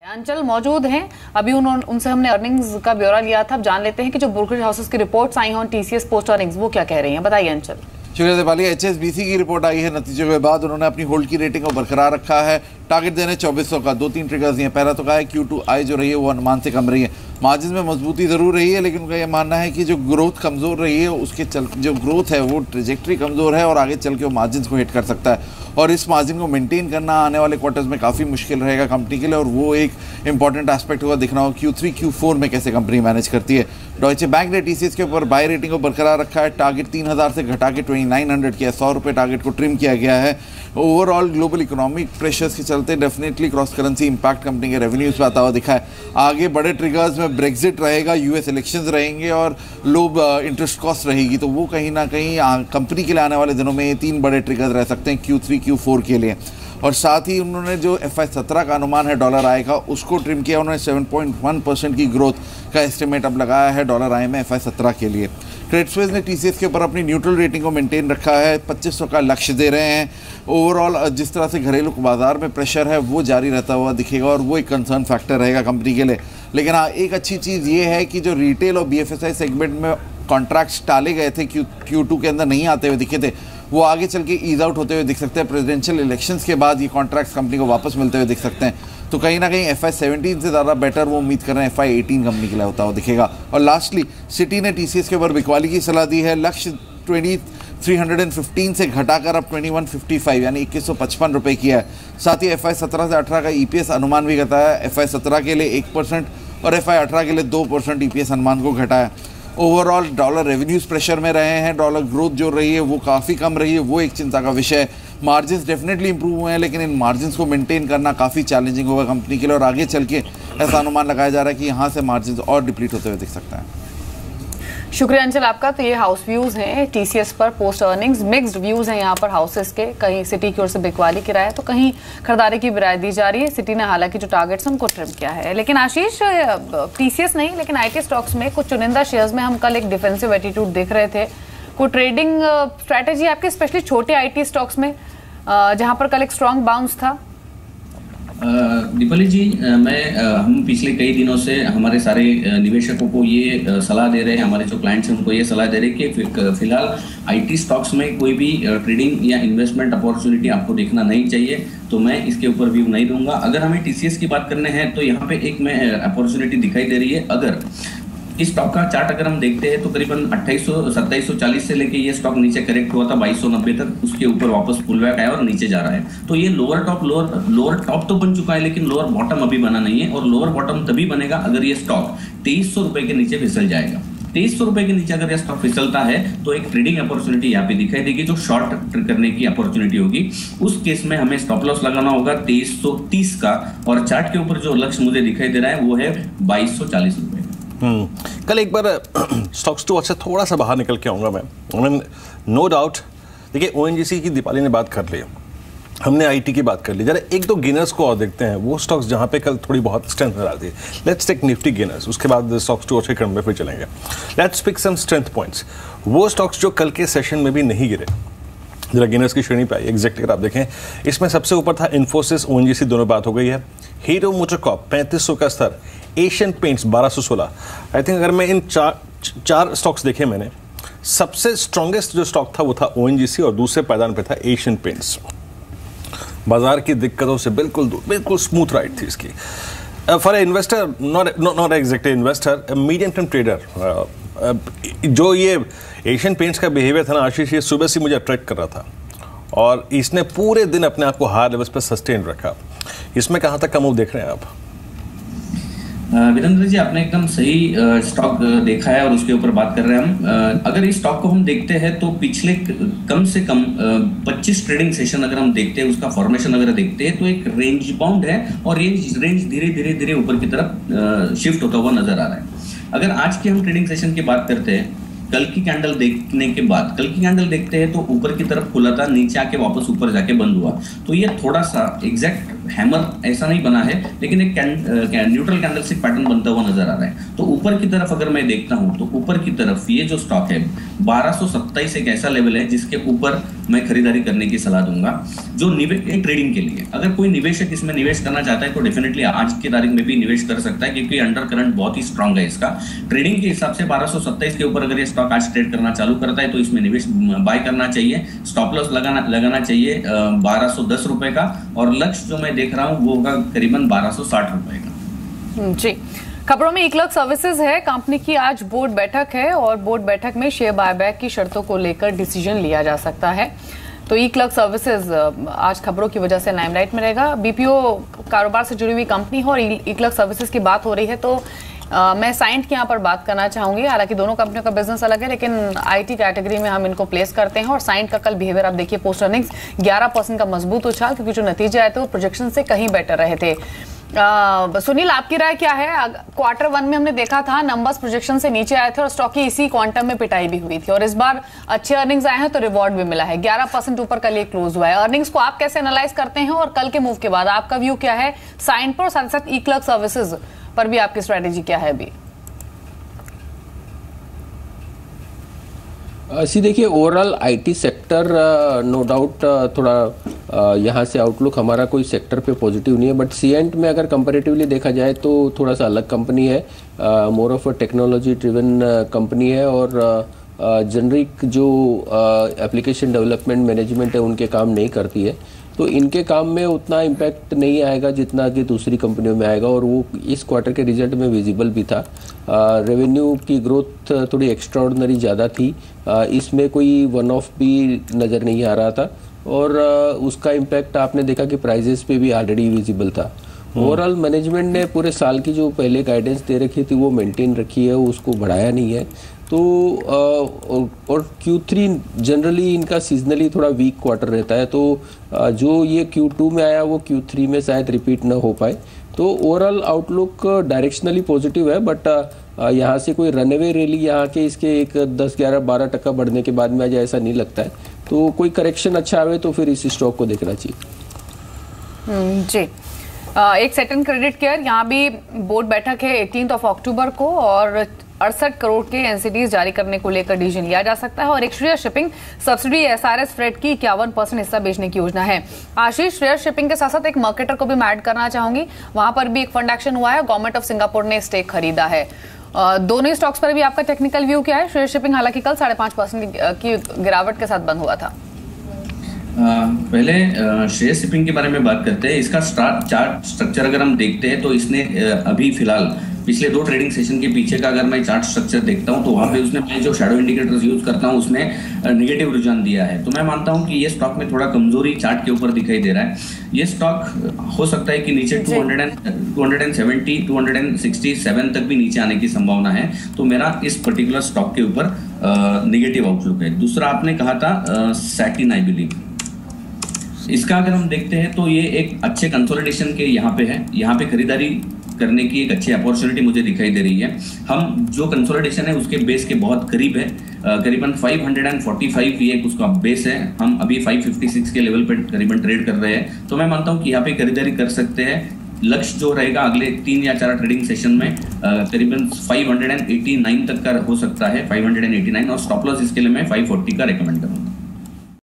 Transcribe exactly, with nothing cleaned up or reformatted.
अंचल मौजूद हैं, अभी उन्होंने उनसे हमने अर्निंग्स का ब्यौरा लिया था। अब जान लेते हैं कि जो ब्रोकरेज हाउसेस की रिपोर्ट्स आई हैं टीसीएस पोस्ट अर्निंग्स वो क्या कह रही हैं, बताइए अंचल। शुक्रिया दीपाली। एचएसबीसी की रिपोर्ट आई है, नतीजों के बाद उन्होंने अपनी होल्ड की रेटिंग को बरकरार रखा है। टारगेट देने चौबीस सौ का, दो तीन ट्रिगर्स दिए। पहला तो कहा है क्यू टू आई जो रही है वो अनुमान से कम रही है। मार्जिन में मजबूती जरूर रही है, लेकिन उनका यह मानना है कि जो ग्रोथ कमजोर रही है उसके चल जो ग्रोथ है वो ट्रेजेक्ट्री कमजोर है और आगे चल के वो मार्जिन को हिट कर सकता है और इस मार्जिन को मेंटेन करना आने वाले क्वार्टर्स में काफ़ी मुश्किल रहेगा कंपनी के लिए और वो एक इंपॉर्टेंट एस्पेक्ट होगा दिखना होगा क्यू थ्री क्यू फोर में कैसे कंपनी मैनेज करती है। डॉइचे बैंक ने टीसीएस के ऊपर बाय रेटिंग को बरकरार रखा है। टारगेट तीन हज़ार से घटा के ट्वेंटी नाइन हंड्रेड किया, सौ रुपये टारगेट को ट्रिम किया गया है। ओवरऑल ग्लोबल इकोनॉमिक प्रेशर्स के चलते definitely cross currency impact company के रेवेन्यूज पे आता हुआ दिखा है। आगे बड़े ट्रिगर्स में ब्रेक्जिट रहेगा, यूएस इलेक्शंस रहेंगे और लो इंटरेस्ट कॉस्ट रहेगी, तो वो कहीं ना कहीं कंपनी के लिए आने वाले दिनों में ये तीन बड़े ट्रिगर्स रह सकते हैं क्यू थ्री क्यू फोर के लिए। और साथ ही उन्होंने जो एफ आई सत्रह का अनुमान है डॉलर आय का उसको ट्रिम किया। उन्होंने सेवन पॉइंट वन परसेंट की ग्रोथ का एस्टिमेट अब लगाया है डॉलर आय में एफ आई सत्रह के लिए। क्रेडिट स्विस ने टीसीएस के ऊपर अपनी न्यूट्रल रेटिंग को मेंटेन रखा है, पच्चीस सौ का लक्ष्य दे रहे हैं। ओवरऑल जिस तरह से घरेलू बाजार में प्रेशर है वो जारी रहता हुआ दिखेगा और वो एक कंसर्न फैक्टर रहेगा कंपनी के लिए। लेकिन हाँ, एक अच्छी चीज़ ये है कि जो रिटेल और बीएफएसआई सेगमेंट में कॉन्ट्रैक्ट्स टाले गए थे, क्यू क्यू टू के अंदर नहीं आते हुए दिखे थे, वो आगे चल के ईज आउट होते हुए दिख सकते हैं। प्रेसिडेंशियल इलेक्शंस के बाद ये कॉन्ट्रैक्ट्स कंपनी को वापस मिलते हुए दिख सकते हैं। तो कहीं ना कहीं एफ आई सेवनटीन से ज़्यादा बेटर वो उम्मीद कर रहे हैं एफ आई एटीन कंपनी के लिए होता हुआ दिखेगा। और लास्टली सिटी ने टीसीएस के ऊपर बिकवाली की सलाह दी है। लक्ष्य ट्वेंटी थ्री हंड्रेड फिफ्टीन से घटाकर अब ट्वेंटी वन फिफ्टी फाइव यानी इक्कीस सौ पचपन रुपये किया है। साथ ही एफ आई सत्रह से अठारह का ईपीएस अनुमान भी घटाया है। एफ आई सत्रह के लिए एक परसेंट और एफ आई अठारह के लिए दो परसेंट ईपीएस अनुमान को घटाया। ओवरऑल डॉलर रेवेन्यूज प्रेशर में रहे हैं, डॉलर ग्रोथ जो रही है वो काफ़ी कम रही है, वो एक चिंता का विषय है। मार्जिन्स डेफिनेटली इंप्रूव हुए हैं, लेकिन इन मार्जिन्स को मेंटेन करना काफ़ी चैलेंजिंग होगा कंपनी के लिए और आगे चल के ऐसा अनुमान लगाया जा रहा है कि यहाँ से मार्जिन्स और डिप्लीट होते हुए दिख सकता है। शुक्रिया अंचल आपका। तो ये हाउस व्यूज हैं टीसीएस पर पोस्ट अर्निंग्स। मिक्स्ड व्यूज हैं यहाँ पर हाउसेस के, कहीं सिटी की ओर से बिकवाली की राय तो कहीं खरीदारी की भी राय दी जा रही है। सिटी ने हालांकि जो टारगेट्स उनको ट्रिम किया है। लेकिन आशीष, टीसीएस नहीं लेकिन आईटी स्टॉक्स में कुछ चुनिंदा शेयर्स में हम कल एक डिफेंसिव एटीट्यूड देख रहे थे। कोई ट्रेडिंग स्ट्रैटेजी आपके स्पेशली छोटे आईटी स्टॉक्स में जहां पर कल एक स्ट्रॉन्ग बाउंस था? दीपाली जी, मैं हम पिछले कई दिनों से हमारे सारे निवेशकों को ये सलाह दे रहे हैं, हमारे जो क्लाइंट्स हैं उनको ये सलाह दे रहे हैं कि फिलहाल आईटी स्टॉक्स में कोई भी ट्रेडिंग या इन्वेस्टमेंट अपॉर्चुनिटी आपको देखना नहीं चाहिए। तो मैं इसके ऊपर व्यू नहीं दूंगा। अगर हमें टीसीएस की बात करने हैं तो यहाँ पे एक में अपॉर्चुनिटी दिखाई दे रही है। अगर इस स्टॉक का चार्ट अगर हम देखते हैं तो करीबन अट्ठाईस सौ सत्ताईस सौ चालीस से लेके ये स्टॉक नीचे करेक्ट हुआ था बाईस सौ नब्बे तक, उसके ऊपर वापस पुल बैक आया और नीचे जा रहा है। तो ये lower top lower lower top तो बन चुका है, लेकिन लोअर बॉटम अभी बना नहीं है और लोअर बॉटम तभी बनेगा अगर ये स्टॉक तेईस सौ रुपए के नीचे फिसल जाएगा। तेईस सौ रुपए के नीचे अगर यह स्टॉक फिसलता है तो एक ट्रेडिंग अपॉर्चुनिटी यहाँ पे दिखाई देगी जो शॉर्ट करने की अपॉर्चुनिटी होगी। उस केस में हमें स्टॉप लॉस लगाना होगा तेईस सौ तीस का और चार्ट के ऊपर जो लक्ष्य मुझे दिखाई दे रहा है वो है बाईस सौ चालीस रुपए। हम्म कल एक बार स्टॉक्स टू अच्छा थोड़ा सा बाहर निकल के आऊँगा मैं। नो डाउट देखिए ओएनजीसी की दीपाली ने बात कर ली, हमने आईटी की बात कर ली। जरा एक दो गेनर्स को और देखते हैं, वो स्टॉक्स जहाँ पे कल थोड़ी बहुत स्ट्रेंथ नजर आती है। लेट्स टेक निफ्टी गेनर्स, उसके बाद स्टॉक्स टू अच्छे क्रम में फिर चलेंगे। Let's pick some strength points. वो स्टॉक्स जो कल के सेशन में भी नहीं गिरे, जरा गेनर्स की श्रेणी पे आई एग्जैक्टली अगर आप देखें, इसमें सबसे ऊपर था इन्फोसिस, ओएनजीसी दोनों बात हो गई है। हीरो मोटरकॉर्प पैंतीस सौ का स्तर, एशियन पेंट्स बारह सौ सोलह। आई थिंक अगर मैं इन चार चार स्टॉक्स देखे मैंने, सबसे स्ट्रॉन्गेस्ट जो स्टॉक था वो था ओएनजीसी और दूसरे पायदान पे था एशियन पेंट्स। बाजार की दिक्कतों से बिल्कुल दूर, बिल्कुल स्मूथ राइड थी इसकी। For a investor, not not exactly investor, medium term trader, जो ये एशियन पेंट्स का बिहेवियर था ना आशीष, ये सुबह से मुझे अट्रैक्ट कर रहा था और इसने पूरे दिन अपने आप को हाई लेवल्स पर सस्टेन रखा। इसमें कहाँ तक का मूव देख रहे हैं आप? वीरेंद्र जी, आपने एकदम सही स्टॉक देखा है और उसके ऊपर बात कर रहे हैं हम। अगर इस स्टॉक को हम देखते हैं तो पिछले कम से कम पच्चीस ट्रेडिंग सेशन अगर हम देखते हैं, उसका फॉर्मेशन अगर देखते हैं तो एक रेंज बाउंड है और रेंज रेंज धीरे धीरे धीरे ऊपर की तरफ शिफ्ट होता हुआ नजर आ रहा है। अगर आज के हम ट्रेडिंग सेशन की बात करते हैं, कल की कैंडल देखने के बाद कल की कैंडल देखते हैं तो ऊपर की तरफ खुला था, नीचे आके वापस ऊपर जाके बंद हुआ। तो ये थोड़ा सा एग्जैक्ट हैमर ऐसा नहीं बना है, लेकिन एक न्यूट्रल कैंडलस्टिक पैटर्न बनता हुआ नजर आ रहा है। तो ऊपर की तरफ अगर मैं देखता हूं तो ऊपर की तरफ ये जो स्टॉक है बारह सौ सत्ताईस एक ऐसा लेवल है जिसके ऊपर मैं खरीदारी करने की सलाह दूंगा जो निवेश ट्रेडिंग के लिए। अगर कोई निवेशक इसमें निवेश करना चाहता है तो डेफिनेटली आज की तारीख में भी निवेश कर सकता है, क्योंकि अंडर करंट बहुत ही स्ट्रांग है इसका। ट्रेडिंग के हिसाब से बारह सौ सत्ताईस के ऊपर अगर ये स्टॉक आज ट्रेड करना चालू करता है तो इसमें निवेश बाय करना चाहिए। स्टॉप लॉस लगाना लगाना चाहिए बारह सौ दस रुपए का, और लक्ष्य जो मैं देख रहा हूं वो होगा करीबन बारह सौ साठ रुपए का। जी, खबरों में इक्लर्क सर्विसेज है, कंपनी की आज बोर्ड बैठक है और बोर्ड बैठक में शेयर बायबैक की शर्तों को लेकर डिसीजन लिया जा सकता है। तो इक्लर्क सर्विसेज आज खबरों की वजह से लाइमलाइट में रहेगा। बीपीओ कारोबार से जुड़ी हुई कंपनी है और इक्लर्क सर्विसेज की बात हो रही है तो आ, मैं साइंट की यहाँ पर बात करना चाहूंगी। हालांकि दोनों कंपनियों का बिजनेस अलग है, लेकिन आईटी कैटेगरी में हम इनको प्लेस करते हैं। और साइंट का कल बिहेवियर आप देखिए, पोस्ट अर्निंग्स ग्यारह परसेंट का मजबूत उछाल, क्योंकि जो नतीजे आए थे वो प्रोजेक्शन से कहीं बेटर रहे थे। आ, सुनील, आपकी राय क्या है? क्वार्टर वन में हमने देखा था नंबर्स प्रोजेक्शन से नीचे आए थे और स्टॉक की इसी क्वांटम में पिटाई भी हुई थी, और इस बार अच्छे अर्निंग्स आए हैं तो रिवॉर्ड भी मिला है। ग्यारह परसेंट ऊपर कल ये क्लोज हुआ है। अर्निंग्स को आप कैसे एनालाइज करते हैं और कल के मूव के बाद आपका व्यू क्या है साइंट पर, और साथ साथ इक्लर्क सर्विसेज पर भी आपकी स्ट्रेटेजी क्या है अभी? सी देखिए, overall IT sector no doubt थोड़ा यहाँ से आउटलुक हमारा कोई सेक्टर पे पॉजिटिव नहीं है, बट सीएंट में अगर कंपैरेटिवली देखा जाए तो थोड़ा सा अलग कंपनी है, more of a technology driven company है, और जनरिक जो एप्लीकेशन डेवलपमेंट मैनेजमेंट है उनके काम नहीं करती है, तो इनके काम में उतना इम्पैक्ट नहीं आएगा जितना कि दूसरी कंपनियों में आएगा, और वो इस क्वार्टर के रिजल्ट में विजिबल भी था। रेवेन्यू की ग्रोथ थोड़ी एक्स्ट्राऑर्डिनरी ज़्यादा थी, आ, इसमें कोई वन ऑफ भी नज़र नहीं आ रहा था, और आ, उसका इम्पैक्ट आपने देखा कि प्राइजेस पे भी ऑलरेडी विजिबल था। ओवरऑल मैनेजमेंट ने पूरे साल की जो पहले गाइडेंस दे रखी थी वो मेंटेन रखी है, उसको बढ़ाया नहीं है। तो और क्यू थ्री जनरली इनका सीजनली थोड़ा वीक क्वार्टर रहता है, तो जो ये क्यू टू में आया वो क्यू थ्री में शायद रिपीट ना हो पाए। तो ओवरऑल आउटलुक डायरेक्शनली पॉजिटिव है, बट यहाँ से कोई रनअवे रैली यहाँ के इसके एक दस ग्यारह बारह टक्का बढ़ने के बाद में आ जाए ऐसा नहीं लगता है। तो कोई करेक्शन अच्छा आवे तो फिर इस स्टॉक को देखना चाहिए। जी, आ, एक सेटन क्रेडिट केयर, यहाँ भी बोर्ड बैठक है अठारह ऑफ अक्टूबर को और अड़सठ करोड़ के एनसीडीज जारी करने को लेकर डिसीजन लिया जा सकता है। और एक Shreyas shipping subsidy SRS freight की इक्यावन परसेंट हिस्सा बेचने की योजना है। आशीष, श्रेयस शिपिंग के साथ साथ एक मार्केटर को भी मैं ऐड करना चाहूंगी, वहां पर भी एक फंड एक्शन हुआ है, गवर्नमेंट ऑफ सिंगापुर ने स्टेक खरीदा है। दोनों ही स्टॉक्स पर भी आपका टेक्निकल व्यू क्या है? श्रेयस शिपिंग हालांकि कल साढ़े पांच परसेंट की गिरावट के साथ बंद हुआ था। पहले श्रेयस शिपिंग के बारे में बात करते हैं। इसका चार्ट स्ट्रक्चर अगर हम देखते हैं तो इसने अभी फिलहाल पिछले दो ट्रेडिंग सेशन के पीछे का अगर मैं चार्ट स्ट्रक्चर देखता हूं तो वहां पे उसने मैं जो शैडो इंडिकेटर्स यूज करता हूं उसमें नेगेटिव रुझान दिया है। तो मैं मानता हूं कि ये स्टॉक में थोड़ा कमजोरी चार्ट के ऊपर दिखाई दे रहा है। ये स्टॉक हो सकता है कि नीचे two hundred two seventy two sixty seven तक भी नीचे आने की संभावना है। तो मेरा इस पर्टिकुलर स्टॉक के ऊपर नेगेटिव आउटलुक है। दूसरा आपने कहा था सैटिन, आई बिलीव इसका अगर हम देखते हैं तो ये एक अच्छे कंसोलिडेशन के यहाँ पे है, यहाँ पे खरीदारी करने की एक अच्छी अपॉर्चुनिटी मुझे दिखाई दे रही है। हम जो कंसोलिडेशन है उसके बेस के बहुत करीब है, करीबन पाँच सौ पैंतालीस ये उसका बेस है। हम अभी पाँच सौ छप्पन के लेवल पे करीबन ट्रेड कर रहे हैं, तो मैं मानता हूँ कि यहाँ पे खरीदारी कर सकते हैं। लक्ष्य जो रहेगा अगले तीन या चार ट्रेडिंग सेशन में करीबन पाँच सौ नवासी तक का हो सकता है, पाँच सौ नवासी, और स्टॉप लॉस इसके लिए मैं पाँच सौ चालीस का रेकमेंड करूँगा।